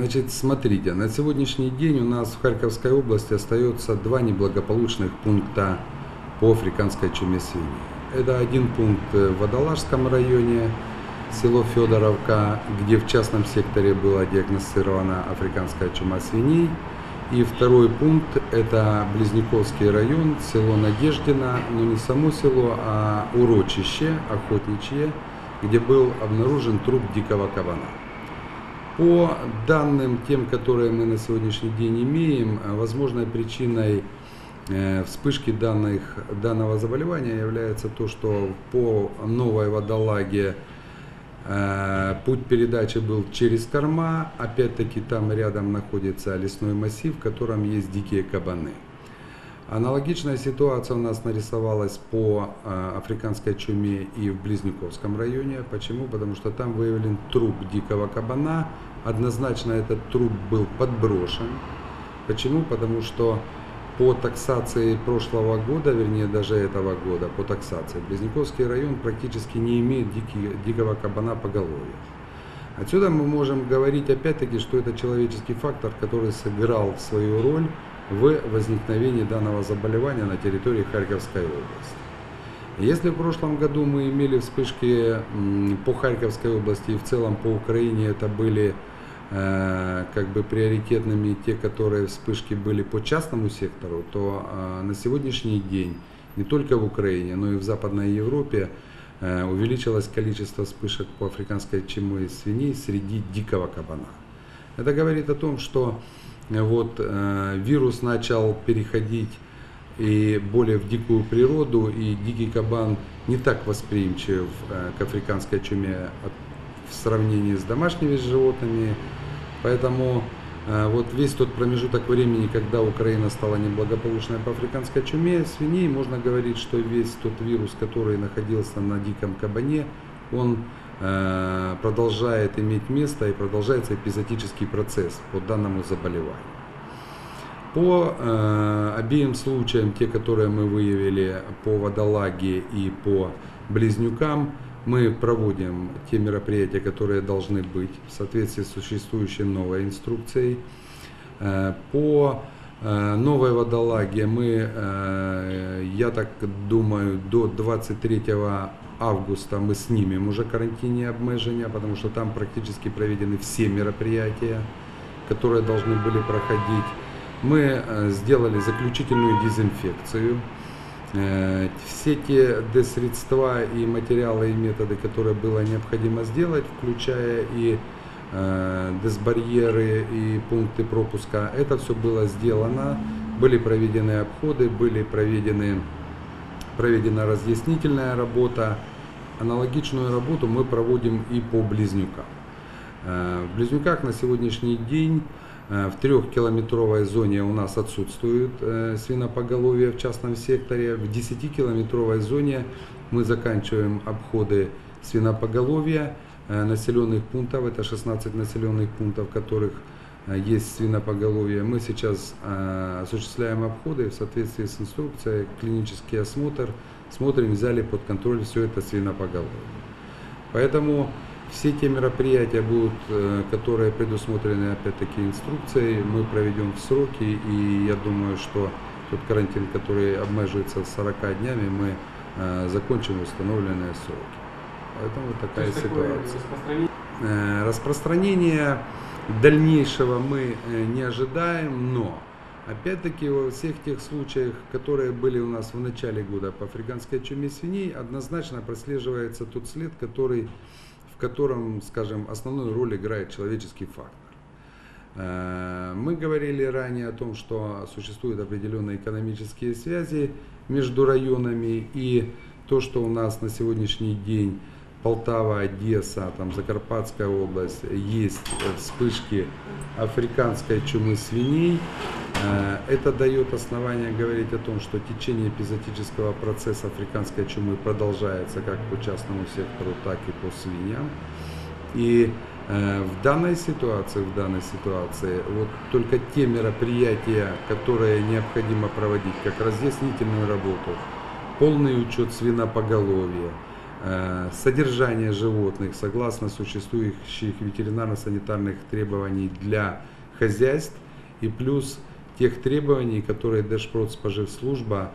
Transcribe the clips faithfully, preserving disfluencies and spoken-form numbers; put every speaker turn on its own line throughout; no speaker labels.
Значит, смотрите, на сегодняшний день у нас в Харьковской области остается два неблагополучных пункта по африканской чуме свиней. Это один пункт в Водолажском районе, село Федоровка, где в частном секторе была диагностирована африканская чума свиней. И второй пункт – это Близняковский район, село Надеждино, но не само село, а урочище охотничье, где был обнаружен труп дикого кабана. По данным тем, которые мы на сегодняшний день имеем, возможной причиной вспышки данных, данного заболевания является то, что по Новой Водолаге путь передачи был через корма, опять-таки там рядом находится лесной массив, в котором есть дикие кабаны. Аналогичная ситуация у нас нарисовалась по африканской чуме и в Близняковском районе. Почему? Потому что там выявлен труп дикого кабана. Однозначно этот труп был подброшен. Почему? Потому что по таксации прошлого года, вернее даже этого года, по таксации, Близняковский район практически не имеет дикий, дикого кабана поголовья. Отсюда мы можем говорить опять-таки, что это человеческий фактор, который сыграл свою роль в возникновении данного заболевания на территории Харьковской области. Если в прошлом году мы имели вспышки по Харьковской области и в целом по Украине, это были э, как бы приоритетными те, которые вспышки были по частному сектору, то э, на сегодняшний день не только в Украине, но и в Западной Европе э, увеличилось количество вспышек по африканской чуме свиней среди дикого кабана. Это говорит о том, что Вот, э, вирус начал переходить и более в дикую природу, и дикий кабан не так восприимчив э, к африканской чуме от, в сравнении с домашними животными. Поэтому э, вот весь тот промежуток времени, когда Украина стала неблагополучной по африканской чуме свиней, можно говорить, что весь тот вирус, который находился на диком кабане, он продолжает иметь место и продолжается эпизодический процесс по данному заболеванию. По э, обеим случаям, те, которые мы выявили по Водолаге и по Близнюкам, мы проводим те мероприятия, которые должны быть в соответствии с существующей новой инструкцией. Э, по э, Новой Водолаге мы, э, я так думаю, до двадцать третьего августа мы снимем уже карантинные обмежения, потому что там практически проведены все мероприятия, которые должны были проходить. Мы сделали заключительную дезинфекцию. Все те дезсредства и материалы и методы, которые было необходимо сделать, включая и дезбарьеры и пункты пропуска, это все было сделано. Были проведены обходы, были проведены проведена разъяснительная работа. Аналогичную работу мы проводим и по Близнюкам. В Близнюках на сегодняшний день в трехкилометровой зоне у нас отсутствует свинопоголовье в частном секторе. В десятикилометровой зоне мы заканчиваем обходы свинопоголовья населенных пунктов. Это шестнадцать населенных пунктов, в которых есть свинопоголовье. Мы сейчас э, осуществляем обходы в соответствии с инструкцией, клинический осмотр, смотрим, взяли под контроль все это свинопоголовье. Поэтому все те мероприятия будут, э, которые предусмотрены опять-таки инструкцией, мы проведем в сроки, и я думаю, что тот карантин, который обмеживается сорока днями, мы э, закончим установленные сроки. Поэтому вот такая ситуация. Распространение? Распространение дальнейшего мы не ожидаем, но опять-таки во всех тех случаях, которые были у нас в начале года по африканской чуме свиней, однозначно прослеживается тот след, который, в котором, скажем, основную роль играет человеческий фактор. Мы говорили ранее о том, что существуют определенные экономические связи между районами, и то, что у нас на сегодняшний день Полтава, Одесса, там, Закарпатская область, есть вспышки африканской чумы свиней. Это дает основание говорить о том, что течение эпизодического процесса африканской чумы продолжается как по частному сектору, так и по свиньям. И в данной ситуации, в данной ситуации, вот только те мероприятия, которые необходимо проводить, как разъяснительную работу, полный учет свинопоголовья, содержание животных согласно существующих ветеринарно-санитарных требований для хозяйств и плюс тех требований, которые Держпродспоживслужба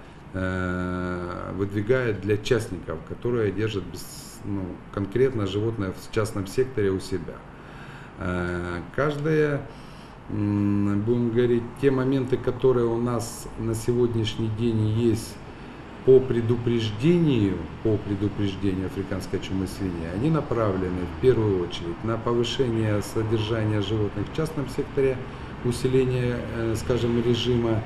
выдвигает для частников, которые держат ну, конкретно животное в частном секторе у себя. Каждая, будем говорить, те моменты, которые у нас на сегодняшний день есть по предупреждению, по предупреждению африканской чумы свиньи, они направлены в первую очередь на повышение содержания животных в частном секторе, усиление, скажем, режима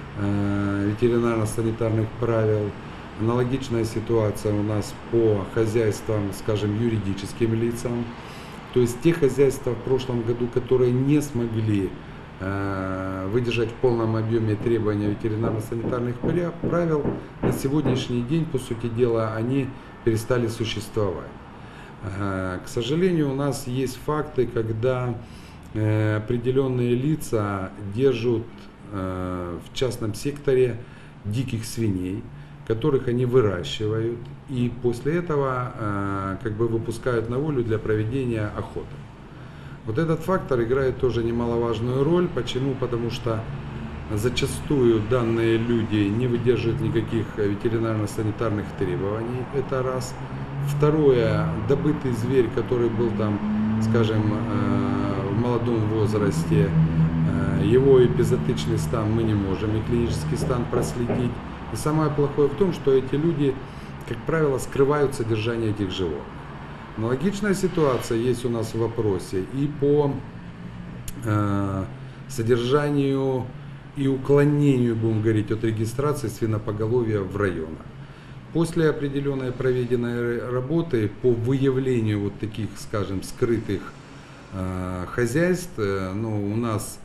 ветеринарно-санитарных правил. Аналогичная ситуация у нас по хозяйствам, скажем, юридическим лицам. То есть те хозяйства в прошлом году, которые не смогли э, выдержать в полном объеме требования ветеринарно-санитарных правил, на сегодняшний день, по сути дела, они перестали существовать. Э, к сожалению, у нас есть факты, когда э, определенные лица держат э, в частном секторе диких свиней, которых они выращивают и после этого э, как бы выпускают на волю для проведения охоты. Вот этот фактор играет тоже немаловажную роль. Почему? Потому что зачастую данные люди не выдерживают никаких ветеринарно-санитарных требований. Это раз. Второе, добытый зверь, который был там, скажем, э, в молодом возрасте, э, его эпизоотичный стан мы не можем и клинический стан проследить. И самое плохое в том, что эти люди, как правило, скрывают содержание этих животных. Аналогичная ситуация есть у нас в вопросе и по э, содержанию и уклонению, будем говорить, от регистрации свинопоголовья в районах. После определенной проведенной работы по выявлению вот таких, скажем, скрытых э, хозяйств, э, ну, у нас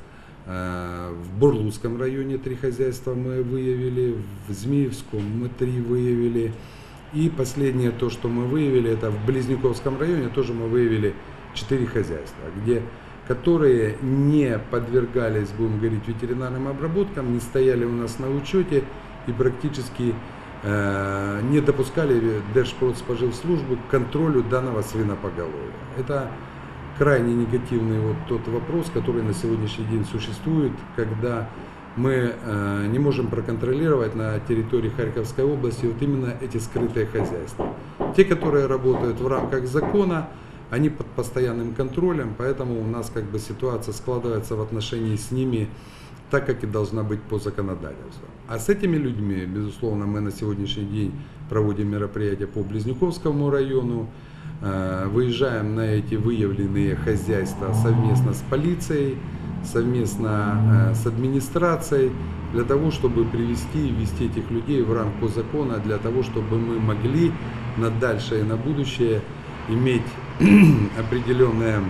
в Бурлузском районе три хозяйства мы выявили, в Змеевском мы три выявили. И последнее то, что мы выявили, это в Близняковском районе тоже мы выявили четыре хозяйства, где, которые не подвергались, будем говорить, ветеринарным обработкам, не стояли у нас на учете и практически э, не допускали Держпродспоживслужбу к контролю данного свинопоголовья. Это крайне негативный вот тот вопрос, который на сегодняшний день существует, когда мы э, не можем проконтролировать на территории Харьковской области вот именно эти скрытые хозяйства. Те, которые работают в рамках закона, они под постоянным контролем, поэтому у нас как бы ситуация складывается в отношении с ними так, как и должна быть по законодательству. А с этими людьми, безусловно, мы на сегодняшний день проводим мероприятия по Близнюковскому району, выезжаем на эти выявленные хозяйства совместно с полицией, совместно с администрацией, для того, чтобы привести и ввести этих людей в рамку закона, для того, чтобы мы могли на дальше и на будущее иметь определенные,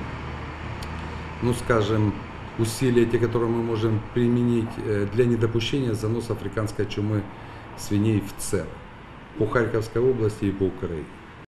ну скажем, усилия, те, которые мы можем применить для недопущения заноса африканской чумы свиней в целом по Харьковской области и по Украине.